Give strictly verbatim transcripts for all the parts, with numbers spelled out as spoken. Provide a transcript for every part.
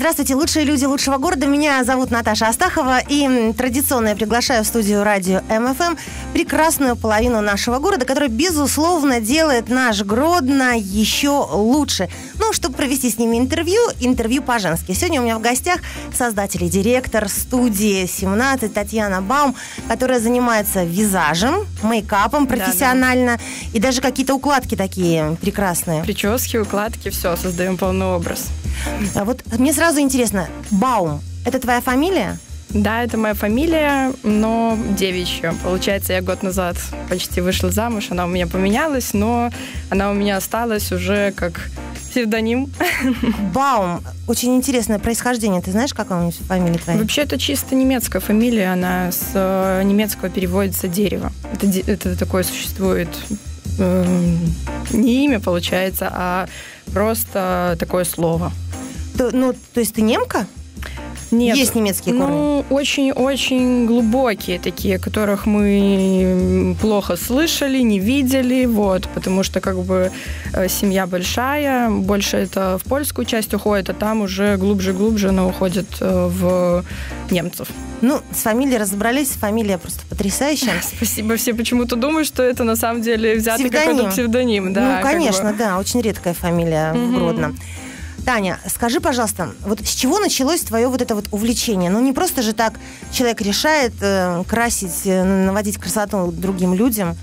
Здравствуйте, лучшие люди лучшего города. Меня зовут Наташа Астахова. И традиционно я приглашаю в студию радио эм эф эм прекрасную половину нашего города, которая, безусловно, делает наш Гродно еще лучше. Ну, чтобы провести с ними интервью, интервью по-женски. Сегодня у меня в гостях создатель и директор студии семнадцать Татьяна Баум, которая занимается визажем, мейкапом профессионально, да, да. И даже какие-то укладки такие прекрасные. Прически, укладки, все, создаем полный образ. А вот мне сразу интересно, Баум, это твоя фамилия? Да, это моя фамилия, но девичья. Получается, я год назад почти вышла замуж, она у меня поменялась, но она у меня осталась уже как псевдоним. Баум. Очень интересное происхождение. Ты знаешь, какая фамилия твоя? Вообще, это чисто немецкая фамилия. Она с немецкого переводится «дерево». Это, это такое существует э, не имя, получается, а просто такое слово. То, ну, то есть ты немка? Нет. Есть немецкие корни? Ну, очень-очень глубокие такие, которых мы плохо слышали, не видели, вот, потому что как бы семья большая, больше это в польскую часть уходит, а там уже глубже-глубже она уходит в немцев. Ну, с фамилией разобрались, фамилия просто потрясающая. Спасибо, все почему-то думают, что это на самом деле взятый какой-то псевдоним. Да, ну, конечно, как бы. Да, очень редкая фамилия mm-hmm. в Гродно. Таня, скажи, пожалуйста, вот с чего началось твое вот это вот увлечение? Ну, не просто же так человек решает э, красить, э, наводить красоту другим людям.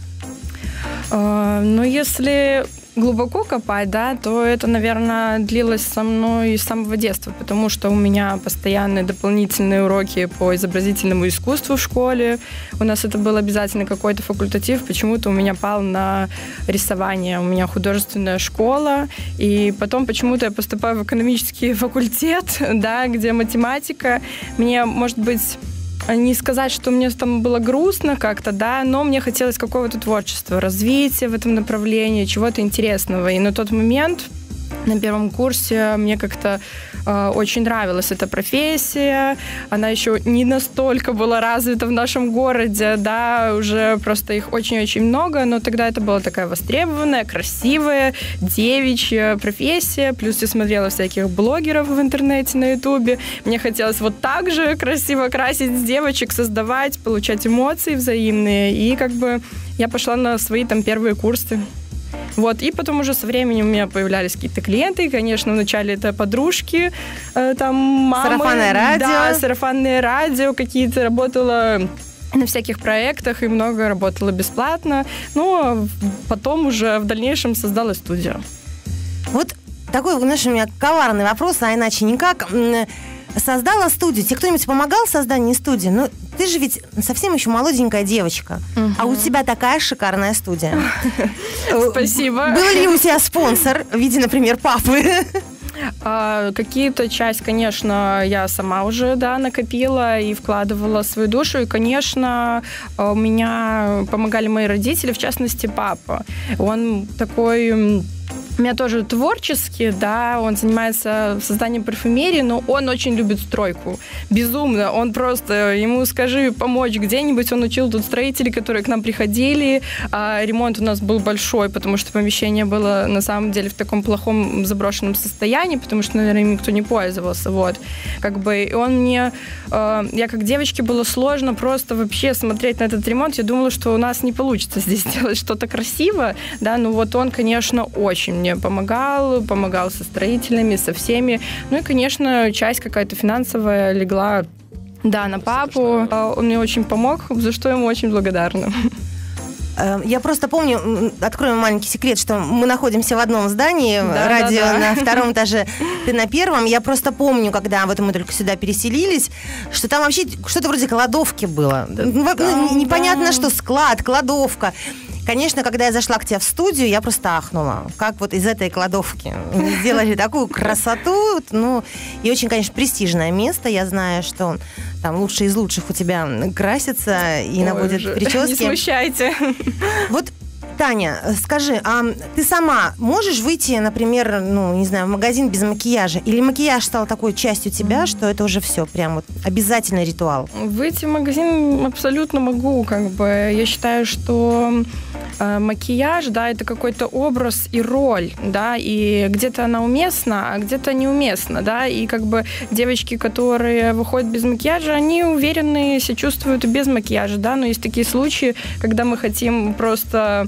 Uh, ну, если глубоко копать, да, то это, наверное, длилось со мной с самого детства, потому что у меня постоянные дополнительные уроки по изобразительному искусству в школе. У нас это был обязательно какой-то факультатив. Почему-то у меня пал на рисование. У меня художественная школа, и потом почему-то я поступаю в экономический факультет, да, где математика. Мне, может быть, не сказать, что мне там было грустно как-то, да, но мне хотелось какого-то творчества, развития в этом направлении, чего-то интересного. И на тот момент, на первом курсе, мне как-то э, очень нравилась эта профессия. Она еще не настолько была развита в нашем городе, да, уже просто их очень-очень много, но тогда это была такая востребованная, красивая, девичья профессия. Плюс я смотрела всяких блогеров в интернете, на ютубе. Мне хотелось вот так же красиво красить девочек, создавать, получать эмоции взаимные. И как бы я пошла на свои там первые курсы. Вот, и потом уже со временем у меня появлялись какие-то клиенты, и, конечно, вначале это подружки, э, там, мамы. Сарафанное радио. Да, сарафанное радио, какие-то работала на всяких проектах, и много работала бесплатно. Ну, а потом уже в дальнейшем создала студию. Вот такой, знаешь, у меня коварный вопрос, а иначе никак. Создала студию. Тебе кто-нибудь помогал в создании студии? Ну, ты же ведь совсем еще молоденькая девочка. Uh-huh. А у тебя такая шикарная студия. Спасибо. Был ли у тебя спонсор в виде, например, папы? А, какие-то часть, конечно, я сама уже, да, накопила и вкладывала свою душу. И, конечно, у меня помогали мои родители, в частности, папа. Он такой... У меня тоже творческий, да, он занимается созданием парфюмерии, но он очень любит стройку. Безумно. Он просто, ему скажи помочь где-нибудь, он учил тут строителей, которые к нам приходили. А ремонт у нас был большой, потому что помещение было на самом деле в таком плохом заброшенном состоянии, потому что, наверное, им никто не пользовался. Вот. Как бы, и он мне... Э, я как девочке было сложно просто вообще смотреть на этот ремонт. Я думала, что у нас не получится здесь сделать что-то красивое, да, но вот он, конечно, очень мне помогал, помогал со строителями, со всеми. Ну и, конечно, часть какая-то финансовая легла, да, на папу. Он мне очень помог, за что ему очень благодарна. Я просто помню, откроем маленький секрет, что мы находимся в одном здании, да, радио да, да. на втором этаже, ты на первом. Я просто помню, когда вот мы только сюда переселились, что там вообще что-то вроде кладовки было. Да, ну, да, непонятно, да. Что склад, кладовка. Конечно, когда я зашла к тебе в студию, я просто ахнула. Как вот из этой кладовки сделали такую красоту. Ну, и очень, конечно, престижное место. Я знаю, что там лучшие из лучших у тебя красятся и наводят прически. Не смущайте. Вот, Таня, скажи, а ты сама можешь выйти, например, ну, не знаю, в магазин без макияжа? Или макияж стал такой частью тебя, mm-hmm. что это уже все, прям вот обязательный ритуал? Выйти в магазин абсолютно могу, как бы. Я считаю, что э, макияж, да, это какой-то образ и роль, да, и где-то она уместна, а где-то неуместна, да, и как бы девочки, которые выходят без макияжа, они уверенно себя чувствуют и без макияжа, да, но есть такие случаи, когда мы хотим просто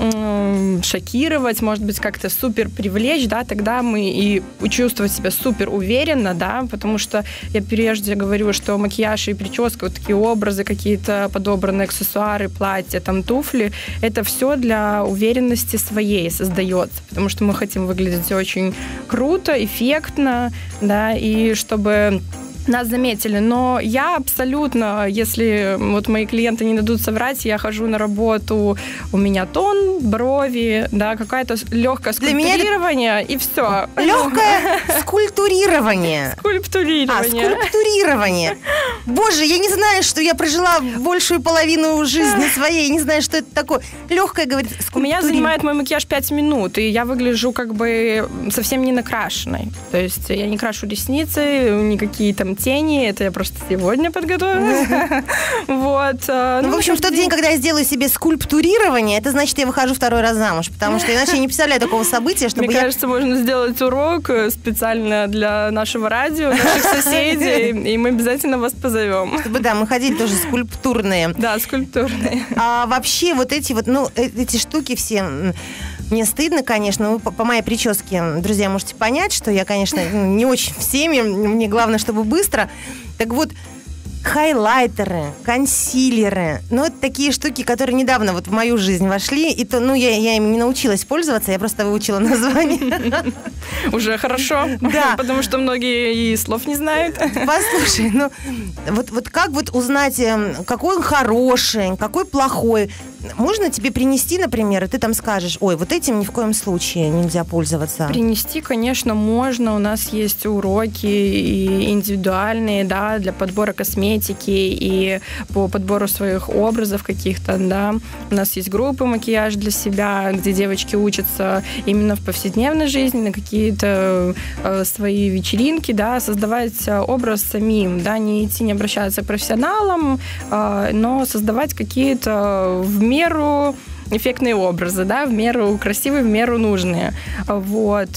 шокировать, может быть, как-то супер привлечь, да, тогда мы и чувствовать себя супер уверенно, да, потому что я прежде говорю, что макияж и прическа, вот такие образы, какие-то подобранные аксессуары, платья, там, туфли, это все для уверенности своей создается, потому что мы хотим выглядеть очень круто, эффектно, да, и чтобы нас заметили, но я абсолютно, если вот мои клиенты не дадут соврать, я хожу на работу, у меня тон, брови, да, какое-то легкое скульптурирование, это... и все. Легкое скульптурирование. Скульптурирование. А, скульптурирование. Боже, я не знаю, что я прожила большую половину жизни своей, не знаю, что это такое. Легкое, говорит, скульптурирование. У меня занимает мой макияж пять минут, и я выгляжу как бы совсем не накрашенной. То есть я не крашу ресницы, никакие там тени, это я просто сегодня подготовилась. Вот. Ну, в общем, в тот день, когда я сделаю себе скульптурирование, это значит, я выхожу второй раз замуж, потому что иначе я не представляю такого события, чтобы Мне я... кажется, можно сделать урок специально для нашего радио, наших соседей, и мы обязательно вас позовем. Чтобы, да, мы ходили тоже скульптурные. Да, скульптурные. А вообще вот эти вот, ну, эти штуки все... Мне стыдно, конечно, вы по, по моей прическе, друзья, можете понять, что я, конечно, не очень всеми, мне главное, чтобы быстро. Так вот, хайлайтеры, консилеры, ну, это такие штуки, которые недавно вот в мою жизнь вошли, и то, ну, я, я ими не научилась пользоваться, я просто выучила название. Уже хорошо, да. Потому что многие и слов не знают. Послушай, ну, вот, вот как вот узнать, какой он хороший, какой плохой? Можно тебе принести, например, и ты там скажешь, ой, вот этим ни в коем случае нельзя пользоваться? Принести, конечно, можно. У нас есть уроки и индивидуальные, да, для подбора косметики и по подбору своих образов каких-то, да. У нас есть группы макияж для себя, где девочки учатся именно в повседневной жизни, на какие-то э, свои вечеринки, да, создавать образ самим, да, не идти, не обращаться к профессионалам, э, но создавать какие-то в меру эффектные образы, да, в меру красивые, в меру нужные. Вот.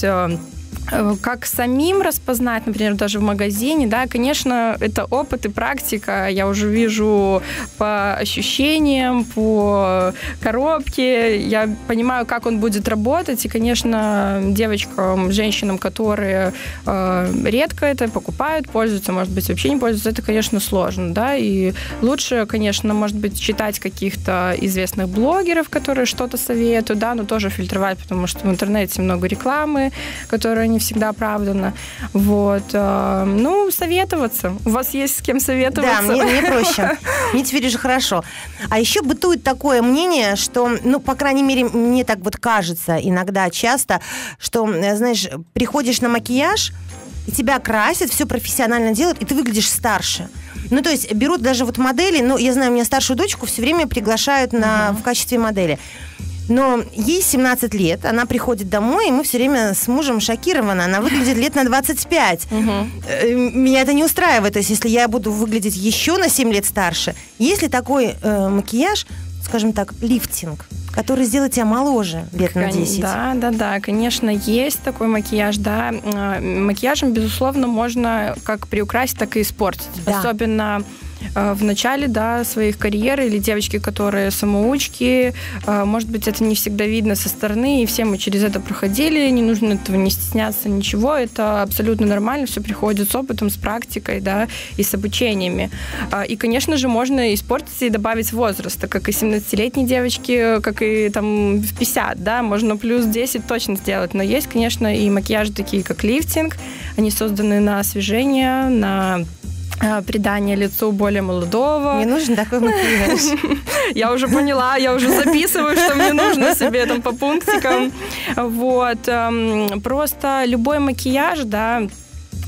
Как самим распознать, например, даже в магазине, да, конечно, это опыт и практика. Я уже вижу по ощущениям, по коробке, я понимаю, как он будет работать. И, конечно, девочкам, женщинам, которые э, редко это покупают, пользуются, может быть, вообще не пользуются, это, конечно, сложно, да. И лучше, конечно, может быть, читать каких-то известных блогеров, которые что-то советуют, да, но тоже фильтровать, потому что в интернете много рекламы, которая не всегда оправдана. Вот. Ну, советоваться. У вас есть с кем советоваться? Да, мне, мне проще. Мне теперь уже хорошо. А еще бытует такое мнение, что, ну, по крайней мере, мне так вот кажется иногда, часто, что, знаешь, приходишь на макияж, и тебя красят, все профессионально делают, и ты выглядишь старше. Ну, то есть берут даже вот модели, ну, я знаю, у меня старшую дочку все время приглашают на, uh-huh. в качестве модели. Но ей семнадцать лет, она приходит домой, и мы все время с мужем шокированы. Она выглядит лет на двадцать пять. Угу. Меня это не устраивает. То есть, если я буду выглядеть еще на семь лет старше, есть ли такой э, макияж, скажем так, лифтинг, который сделает тебя моложе лет на десять? Да, да, да, конечно, есть такой макияж, да. Макияжем, безусловно, можно как приукрасить, так и испортить. Да. Особенно в начале, да, своих карьер, или девочки, которые самоучки, может быть, это не всегда видно со стороны, и все мы через это проходили, не нужно этого не стесняться, ничего, это абсолютно нормально, все приходит с опытом, с практикой, да, и с обучениями. И, конечно же, можно испортить и добавить возраст, так как и семнадцатилетние девочки, как и там в пятьдесят, да, можно плюс десять точно сделать, но есть, конечно, и макияжи такие, как лифтинг, они созданы на освежение, на придание лицу более молодого. Мне нужен такой макияж. Я уже поняла, я уже записываю, что мне нужно себе там по пунктикам. Вот. Просто любой макияж, да,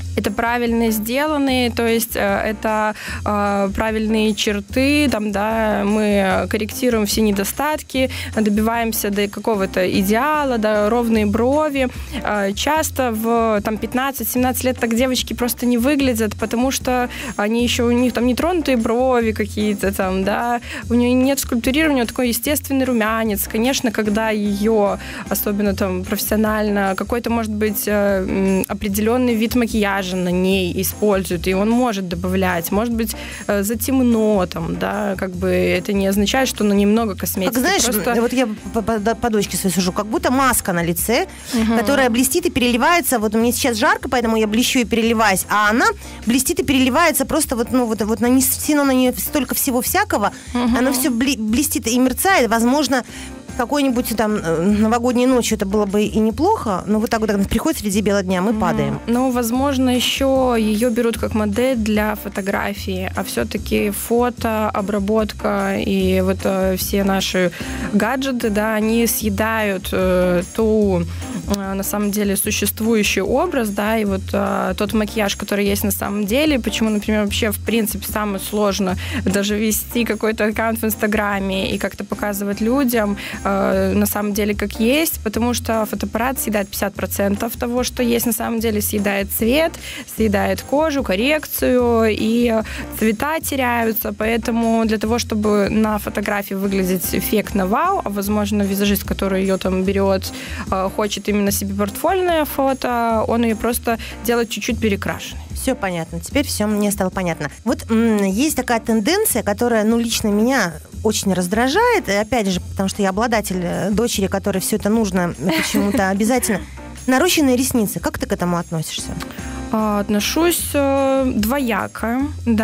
это правильно сделанные, то есть это э, правильные черты, там, да, мы корректируем все недостатки, добиваемся до какого-то идеала, до ровные брови. Э, часто в там, пятнадцать-семнадцать лет так девочки просто не выглядят, потому что они еще, у них там нетронутые брови какие-то там, да, у нее нет скульптурирования, такой естественный румянец. Конечно, когда ее, особенно там профессионально, какой-то, может быть, э, определенный вид макияжа на ней используют, и он может добавлять. Может быть, затемно, там, да, как бы это не означает, что ну, немного косметики. Как знаешь, просто... вот я по, по, по дочке своей сужу, как будто маска на лице, угу. которая блестит и переливается. Вот мне сейчас жарко, поэтому я блещу и переливаюсь, а она блестит и переливается просто вот, ну, вот, вот нанесено на нее столько всего всякого, угу. оно все блестит и мерцает. Возможно, какой-нибудь там новогодней ночью это было бы и неплохо, но вот так вот, когда приходит среди бела дня, мы mm. падаем. Ну, возможно, еще ее берут как модель для фотографии, а все-таки фото, обработка и вот э, все наши гаджеты, да, они съедают э, ту, э, на самом деле, существующий образ, да, и вот э, тот макияж, который есть на самом деле. Почему, например, вообще, в принципе, самое сложно даже вести какой-то аккаунт в Инстаграме и как-то показывать людям, на самом деле как есть, потому что фотоаппарат съедает пятьдесят процентов того, что есть на самом деле, съедает цвет, съедает кожу, коррекцию, и цвета теряются, поэтому для того, чтобы на фотографии выглядеть эффектно вау, а возможно визажист, который ее там берет, хочет именно себе портфольное фото, он ее просто делает чуть-чуть перекрашенной. Все понятно. Теперь все мне стало понятно. Вот м- есть такая тенденция, которая, ну, лично меня очень раздражает. И опять же, потому что я обладатель дочери, которой все это нужно почему-то обязательно. Нарощенные ресницы. Как ты к этому относишься? Отношусь двояко,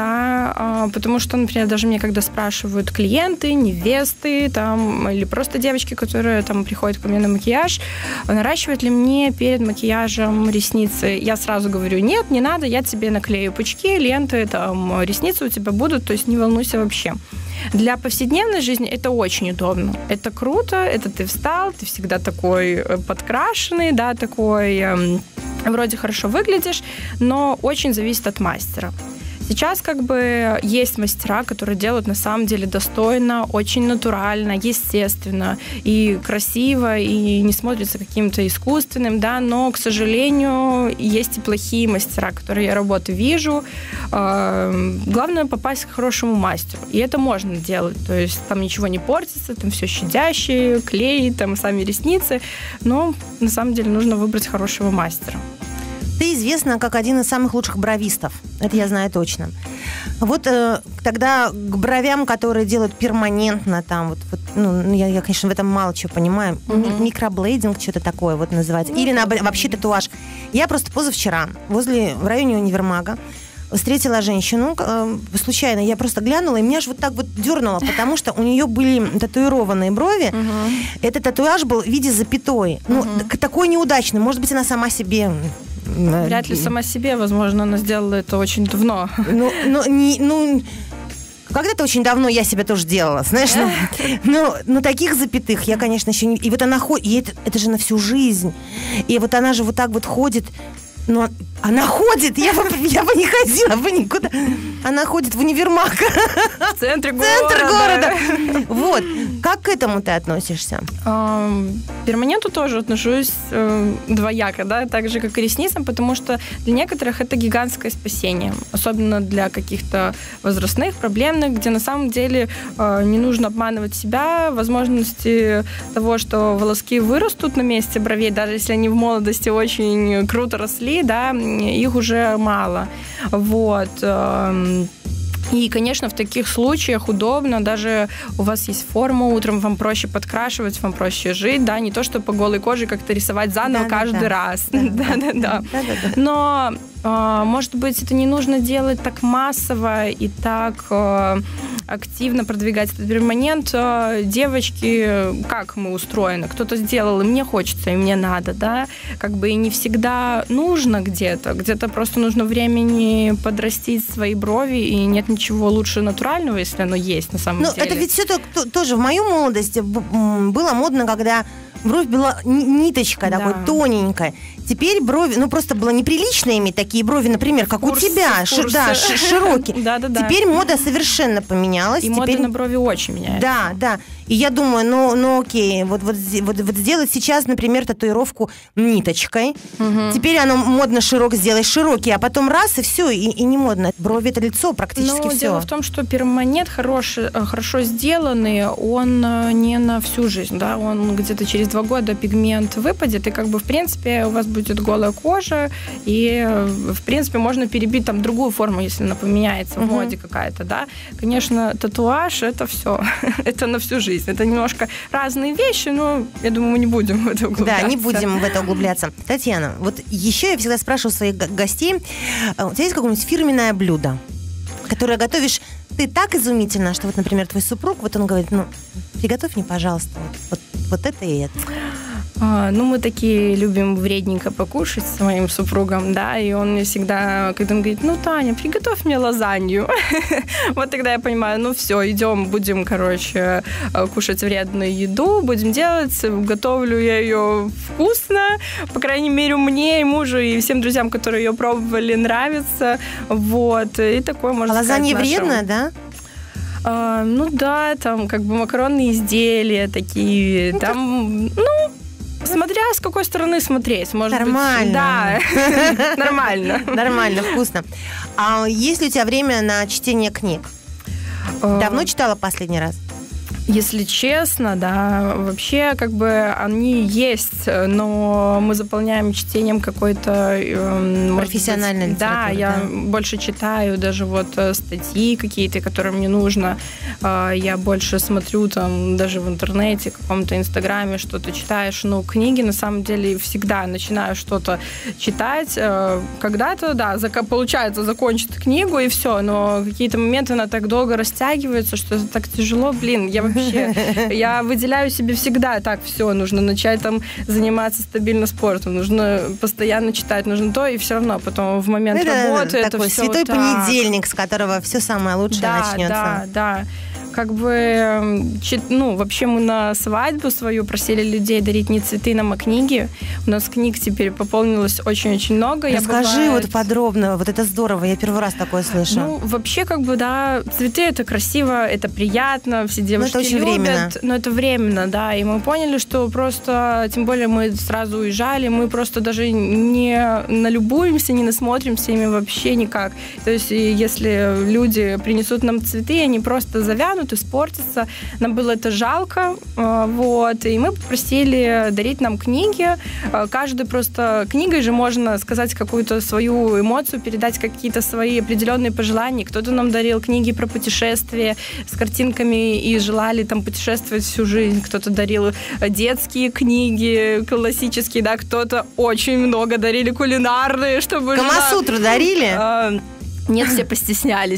да, потому что, например, даже мне когда спрашивают клиенты, невесты, там, или просто девочки, которые там приходят ко мне на макияж, наращивать ли мне перед макияжем ресницы, я сразу говорю, нет, не надо, я тебе наклею пучки, ленты, там, ресницы у тебя будут, то есть не волнуйся вообще. Для повседневной жизни это очень удобно. Это круто, это ты встал, ты всегда такой подкрашенный, да, такой эм, вроде хорошо выглядишь, но очень зависит от мастера. Сейчас как бы есть мастера, которые делают на самом деле достойно, очень натурально, естественно и красиво, и не смотрится каким-то искусственным, да, но, к сожалению, есть и плохие мастера, которые я работы вижу. Главное попасть к хорошему мастеру, и это можно делать, то есть там ничего не портится, там все щадящее, клей, там сами ресницы, но на самом деле нужно выбрать хорошего мастера. Ты известна как один из самых лучших бровистов. Это я знаю точно. Вот э, тогда к бровям, которые делают перманентно, там, вот, вот, ну, я, я, конечно, в этом мало чего понимаю. Mm-hmm. Микроблейдинг, что-то такое вот называется. Mm-hmm. Или на, вообще татуаж. Я просто позавчера возле, в районе универмага встретила женщину, э, случайно, я просто глянула, и меня аж вот так вот дернуло, потому что у нее были татуированные брови. Uh-huh. Этот татуаж был в виде запятой. Ну, uh-huh. такой неудачный. Может быть, она сама себе... Вряд ли сама себе, возможно, она сделала это очень давно. Ну, ну, не, ну когда-то очень давно я себя тоже делала, знаешь, ну, ну, ну таких запятых я, конечно, еще не... И вот она ходит, и это, это же на всю жизнь. И вот она же вот так вот ходит, но она ходит, я бы, я бы не ходила бы никуда. Она ходит в универмаг. В центре города. Центр города. Вот. Как к этому ты относишься? К перманенту тоже отношусь э, двояко, да, так же, как и ресницам, потому что для некоторых это гигантское спасение, особенно для каких-то возрастных, проблемных, где на самом деле э, не нужно обманывать себя, возможности того, что волоски вырастут на месте бровей, даже если они в молодости очень круто росли, да, их уже мало. Вот. И, конечно, в таких случаях удобно, даже у вас есть форма утром, вам проще подкрашивать, вам проще жить, да, не то, что по голой коже как-то рисовать заново да, каждый да, раз. Да-да-да. Но, может быть, это не нужно делать так массово и так активно продвигать этот перманент. Девочки, как мы устроены? Кто-то сделал, и мне хочется, и мне надо, да? Как бы и не всегда нужно где-то. Где-то просто нужно времени подрастить свои брови, и нет ничего лучше натурального, если оно есть на самом ну, деле. Это ведь все то, тоже в мою молодость было модно, когда бровь была ниточка да. такой тоненькая. Теперь брови, ну просто было неприлично иметь такие брови, например, как курс, у тебя, курс. да, широкие. Да, да, да. Теперь мода совершенно поменялась. И Теперь... мода на брови очень меняется. Да, да. И я думаю, ну, ну окей, вот, вот, вот, вот сделать сейчас, например, татуировку ниточкой. Угу. Теперь оно модно широк сделать широкий, а потом раз, и все, и, и не модно. Брови — это лицо практически Но все. Дело в том, что перманент хороший, хорошо сделанный, он не на всю жизнь, да, он где-то через два года пигмент выпадет, и как бы, в принципе, у вас будет голая кожа, и, в принципе, можно перебить там другую форму, если она поменяется в моде угу. какая-то, да. Конечно, татуаж — это все, это на всю жизнь. Это немножко разные вещи, но я думаю, мы не будем в это углубляться. Да, не будем в это углубляться. Татьяна, вот еще я всегда спрашиваю своих гостей, у тебя есть какое-нибудь фирменное блюдо, которое готовишь ты так изумительно, что вот, например, твой супруг, вот он говорит, ну, приготовь мне, пожалуйста, вот, вот это и это. А, ну, мы такие любим вредненько покушать с моим супругом, да, и он мне всегда, когда он говорит, ну, Таня, приготовь мне лазанью. Вот тогда я понимаю, ну, все, идем, будем, короче, кушать вредную еду, будем делать, готовлю я ее вкусно, по крайней мере, мне и мужу, и всем друзьям, которые ее пробовали, нравится, вот, и такое можно сказать. А лазанья вредная, да? А, ну, да, там, как бы макаронные изделия такие, ну, там, ну, смотря с какой стороны смотреть, может нормально. Быть. Да, нормально. Нормально, вкусно. А есть ли у тебя время на чтение книг? Давно читала последний раз? Если честно, да, вообще как бы они есть, но мы заполняем чтением какой-то... Э, профессиональной литературы. Да, я да. больше читаю даже вот статьи какие-то, которые мне нужно. Я больше смотрю там даже в интернете, в каком-то инстаграме что-то читаешь. Но книги, на самом деле, всегда начинаю что-то читать. Когда-то, да, получается закончить книгу и все, но какие-то моменты она так долго растягивается, что это так тяжело. Блин, я вообще я выделяю себе всегда так, все, нужно начать там заниматься стабильно спортом, нужно постоянно читать, нужно то, и все равно потом в момент это работы это такой все святой так. Понедельник, с которого все самое лучшее да, начнется. Да, да. Как бы, ну, вообще мы на свадьбу свою просили людей дарить не цветы нам, а книги. У нас книг теперь пополнилось очень-очень много. Расскажи бывает... вот подробно, вот это здорово, я первый раз такое слышу. Ну, вообще, как бы, да, цветы — это красиво, это приятно, все девушки но это очень любят. Временно. Но это временно, да, и мы поняли, что просто, тем более мы сразу уезжали, мы просто даже не налюбуемся, не насмотримся ими вообще никак. То есть, если люди принесут нам цветы, они просто завянут, испортится. Нам было это жалко, вот, и мы попросили дарить нам книги. Каждой просто книгой же можно сказать какую-то свою эмоцию, передать какие-то свои определенные пожелания. Кто-то нам дарил книги про путешествия с картинками и желали там путешествовать всю жизнь. Кто-то дарил детские книги, классические, да, кто-то очень много дарили кулинарные, чтобы... Камасутру дарили? Нет, все постеснялись.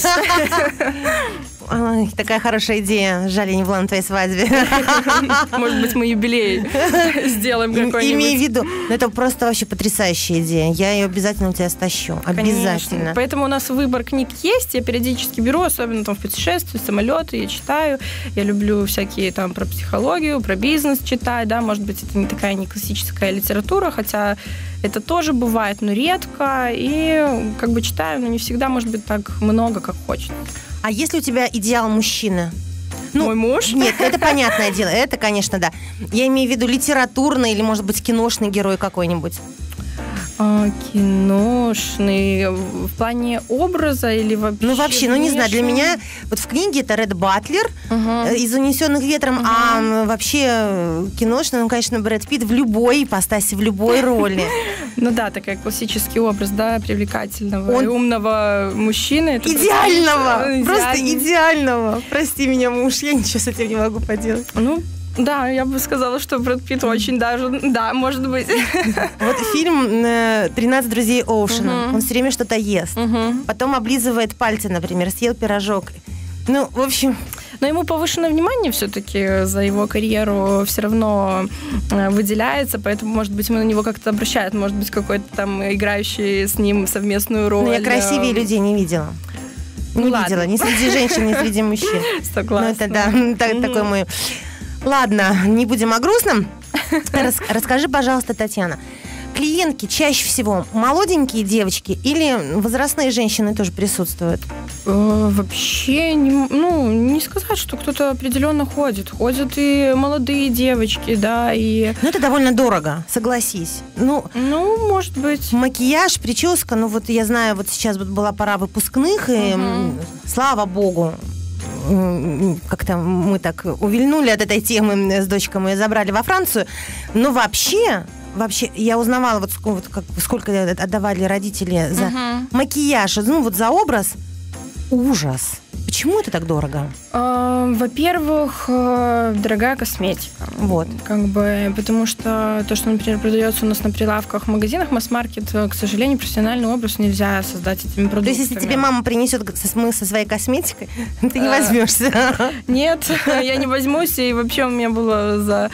Ой, такая хорошая идея. Жаль, я не была на твоей свадьбе. Может быть, мы юбилей сделаем какой-нибудь. Имей в виду, это просто вообще потрясающая идея. Я ее обязательно у тебя стащу. Обязательно. Конечно. Поэтому у нас выбор книг есть. Я периодически беру, особенно там в путешествии, самолеты, я читаю. Я люблю всякие там про психологию, про бизнес читать, да. Может быть, это не такая не классическая литература, хотя это тоже бывает, но редко. И как бы читаю, но не всегда, может быть, так много, как хочется. А если у тебя идеал мужчины? Ну, мой муж? Нет, это понятное дело. Это, конечно, да. Я имею в виду литературный или, может быть, киношный герой какой-нибудь. А, киношный в плане образа или вообще? Ну, вообще, ну, не знаю, для меня вот в книге это Ред Батлер uh-huh. из «Унесенных ветром», uh-huh. а вообще киношный, ну, конечно, Брэд Питт в любой ипостаси, в любой роли. Ну да, такой классический образ, да, привлекательного, Он... умного мужчины. Идеального! Просто идеального! Прости меня, муж, я ничего с этим не могу поделать. Ну, да, я бы сказала, что Брэд Питт очень даже, да, может быть. Вот фильм «тринадцать друзей Оушена», uh-huh. он все время что-то ест, uh-huh. потом облизывает пальцы, например, съел пирожок. Ну, в общем... Но ему повышенное внимание все-таки за его карьеру все равно выделяется, поэтому, может быть, мы на него как-то обращают, может быть, какой-то там играющий с ним совместную роль. Но я красивее людей не видела. Не ну, видела, ладно. Ни среди женщин, ни среди мужчин. Согласна. Ну, это, да, так, mm-hmm. такой мой... Ладно, не будем о грустном. Рас, расскажи, пожалуйста, Татьяна, клиентки чаще всего молоденькие девочки или возрастные женщины тоже присутствуют? Вообще, не, ну, не сказать, что кто-то определенно ходит. Ходят и молодые девочки, да, и... Ну, это довольно дорого, согласись. Ну, ну, может быть. Макияж, прическа, ну, вот я знаю, вот сейчас вот была пора выпускных, и, uh-huh. слава богу, как-то мы так увильнули от этой темы с дочкой, мы ее забрали во Францию. Но вообще... Вообще, я узнавала, вот, вот как, сколько отдавали родители за uh-huh. макияж, ну, вот за образ. Ужас. Почему это так дорого? Во-первых, дорогая косметика. Вот. Как бы, потому что то, что, например, продается у нас на прилавках в магазинах, масс-маркет, к сожалению, профессиональный образ нельзя создать этими продуктами. То есть, если тебе мама принесет мы со своей косметикой, ты не возьмешься? Нет, я не возьмусь. И вообще у меня было за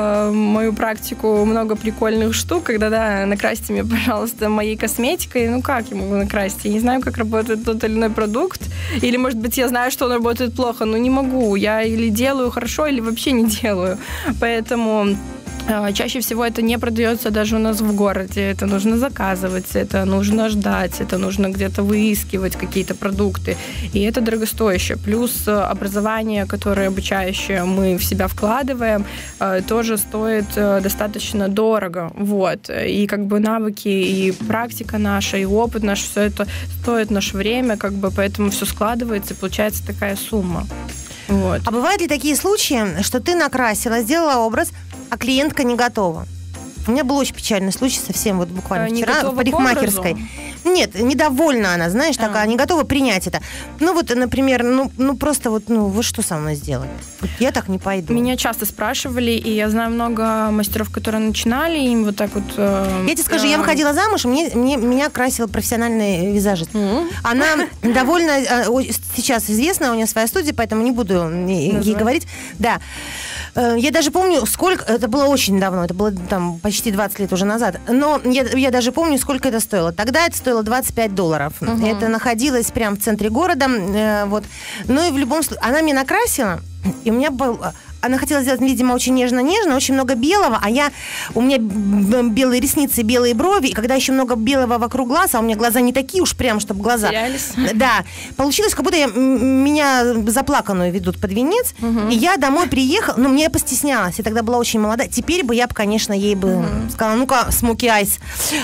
мою практику много прикольных штук, когда, да, накрасьте мне, пожалуйста, моей косметикой. Ну, как я могу накрасить? Я не знаю, как работает тот или иной продукт. Или, может быть, я знаю, что он работает плохо, но не могу. Я или делаю хорошо, или вообще не делаю. Поэтому э, чаще всего это не продается даже у нас в городе. Это нужно заказывать, это нужно ждать, это нужно где-то выискивать какие-то продукты. И это дорогостоящее. Плюс образование, которое обучающее мы в себя вкладываем, э, тоже стоит э, достаточно дорого. Вот. И как бы навыки, и практика наша, и опыт наш, все это стоит наше время, как бы, поэтому все складывается, и получается такая сумма. Вот. А бывают ли такие случаи, что ты накрасила, сделала образ, а клиентка не готова? У меня был очень печальный случай совсем вот буквально а, вчера в парикмахерской. Нет, недовольна она, знаешь, а. такая, не готова принять это. Ну вот, например, ну, ну просто вот, ну вы что со мной сделали? Я так не пойду. Меня часто спрашивали, и я знаю много мастеров, которые начинали, им вот так вот... Э, я тебе скажу, э, я выходила замуж, мне, мне, меня красила профессиональный визажист. Mm-hmm. Она довольно... Э, сейчас известна, у нее своя студия, поэтому не буду Назвать. ей говорить. Да. Э, я даже помню, сколько... Это было очень давно, это было там почти двадцать лет уже назад. Но я, я даже помню, сколько это стоило. Тогда это стоило двадцать пять долларов. Uh-huh. Это находилось прямо в центре города. Э, вот. Ну и в любом случае... Она меня накрасила, и у меня был... Она хотела сделать, видимо, очень нежно-нежно, очень много белого, а я... У меня белые ресницы, белые брови, и когда еще много белого вокруг глаз, а у меня глаза не такие уж прям, чтобы глаза... Терялись. Да. Получилось, как будто я, меня заплаканную ведут под венец, угу. и я домой приехала, но мне постеснялась, я тогда была очень молодая. Теперь бы я, конечно, ей бы угу. сказала, ну-ка, смоки айс.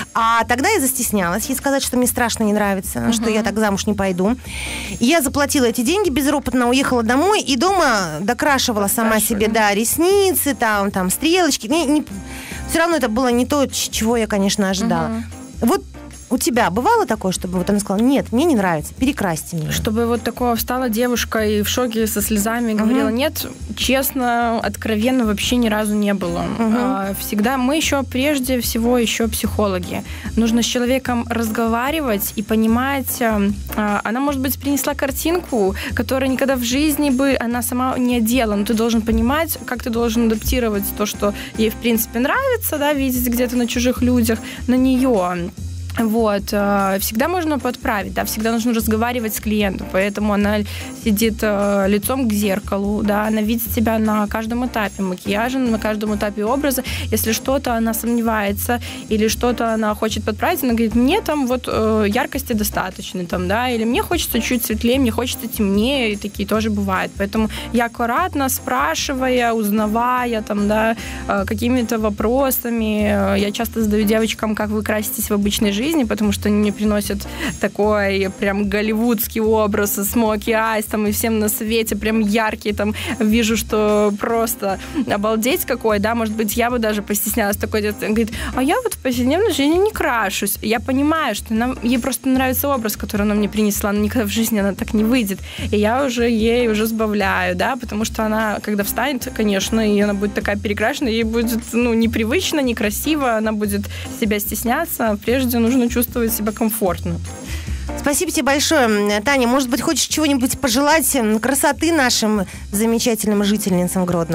А тогда я застеснялась ей сказать, что мне страшно не нравится, угу. что я так замуж не пойду. И я заплатила эти деньги безропотно, уехала домой, и дома докрашивала сама себе, да, ресницы, там, там стрелочки. Не, не, все равно это было не то, чего я, конечно, ожидала. Uh-huh. Вот у тебя бывало такое, чтобы вот она сказала, нет, мне не нравится, перекрасьте меня? Чтобы вот такого встала девушка и в шоке со слезами uh-huh. говорила, нет, честно, откровенно вообще ни разу не было. Uh-huh. Всегда мы еще прежде всего еще психологи. Нужно с человеком разговаривать и понимать, она, может быть, принесла картинку, которую никогда в жизни бы она сама не одела, но ты должен понимать, как ты должен адаптировать то, что ей, в принципе, нравится, да, видеть где-то на чужих людях, на нее. Вот. Всегда можно подправить, да, всегда нужно разговаривать с клиентом, поэтому она сидит лицом к зеркалу, да, она видит себя на каждом этапе макияжа, на каждом этапе образа. Если что-то она сомневается или что-то она хочет подправить, она говорит, мне там вот яркости достаточно, там, да, или мне хочется чуть светлее, мне хочется темнее, и такие тоже бывают. Поэтому я аккуратно, спрашивая, узнавая, там, да, какими-то вопросами, я часто задаю девочкам, как вы краситесь в обычной жизни, потому что они мне приносят такой прям голливудский образ, смоки айс, там, и всем на свете прям яркий, там, вижу, что просто обалдеть какой, да, может быть, я бы даже постеснялась такой, говорит, а я вот в повседневной жизни не крашусь. Я понимаю, что нам, ей просто нравится образ, который она мне принесла, но никогда в жизни она так не выйдет. И я уже ей уже сбавляю, да, потому что она, когда встанет, конечно, и она будет такая перекрашена, ей будет, ну, непривычно, некрасиво, она будет себя стесняться, прежде нужно чувствовать себя комфортно. Спасибо тебе большое. Таня, может быть, хочешь чего-нибудь пожелать красоты нашим замечательным жительницам Гродно?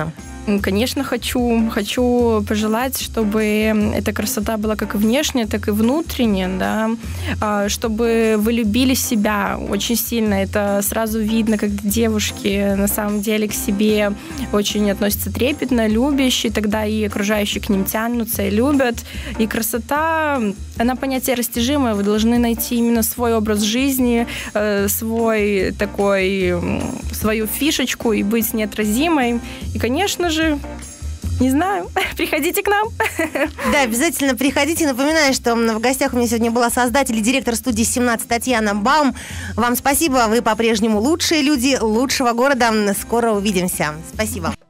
Конечно, хочу. Хочу пожелать, чтобы эта красота была как и внешняя, так и внутренняя, да, чтобы вы любили себя очень сильно. Это сразу видно, когда девушки на самом деле к себе очень относятся трепетно, любящие, тогда и окружающие к ним тянутся и любят. И красота, она понятие растяжимое, вы должны найти именно свой образ жизни, свой такой, свою фишечку и быть неотразимой. И, конечно же, не знаю, приходите к нам. Да, обязательно приходите. Напоминаю, что в гостях у меня сегодня была создатель и директор студии семнадцать Татьяна Баум. Вам спасибо, вы по-прежнему лучшие люди лучшего города. Скоро увидимся. Спасибо.